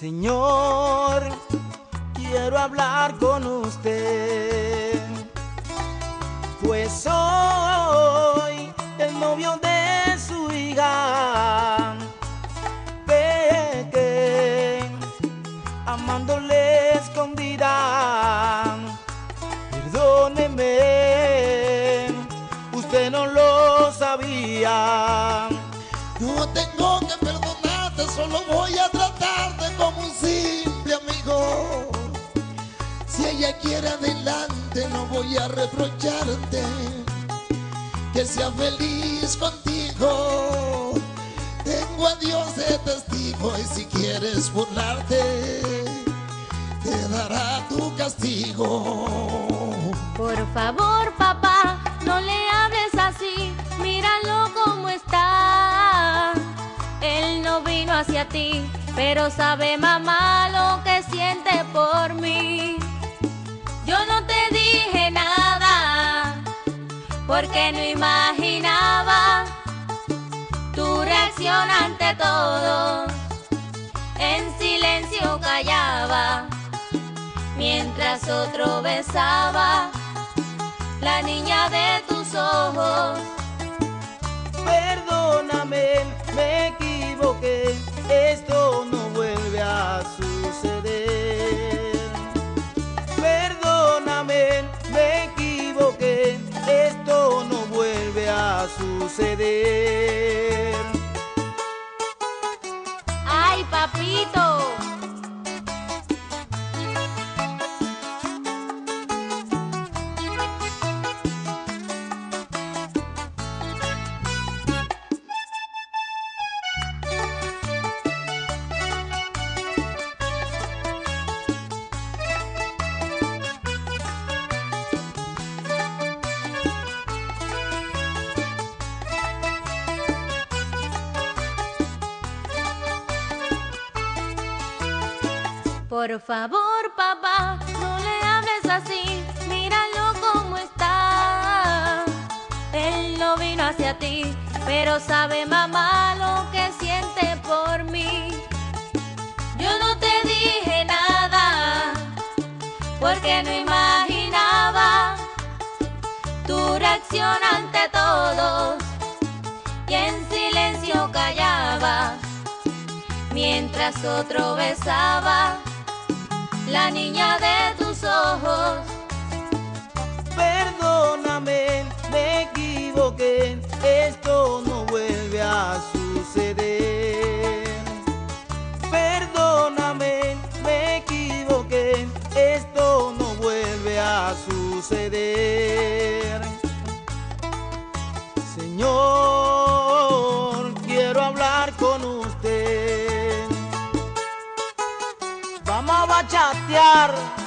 Señor, quiero hablar con usted, pues soy el novio de su hija, que amándole escondida. Perdóneme, usted no lo sabía. No tengo que perdonarte, solo voy a tratarte como un simple amigo. Si ella quiere adelante, no voy a reprocharte. Que sea feliz contigo. Tengo a Dios de testigo, y si quieres burlarte, te dará tu castigo. Por favor, papá, no le hables así, míralo como está. Él no vino hacia ti, pero sabe, mamá, lo que siente por mí. Yo no te dije nada, porque no imaginaba tu reacción ante todo. En silencio callaba, mientras otro besaba la niña de tus ojos. Perdóname, me equivoqué, esto no vuelve a suceder. Perdóname, me equivoqué, esto no vuelve a suceder. ¡Ay, papito! Por favor, papá, no le hables así, míralo como está. Él no vino hacia ti, pero sabe, mamá, lo que siente por mí. Yo no te dije nada, porque no imaginaba tu reacción ante todos. Y en silencio callaba, mientras otro besaba la niña de tus ojos. Perdóname, me equivoqué, esto no vuelve a suceder. Perdóname, me equivoqué, esto no vuelve a suceder. Señor, quiero hablar con usted. Vamos a bachatear.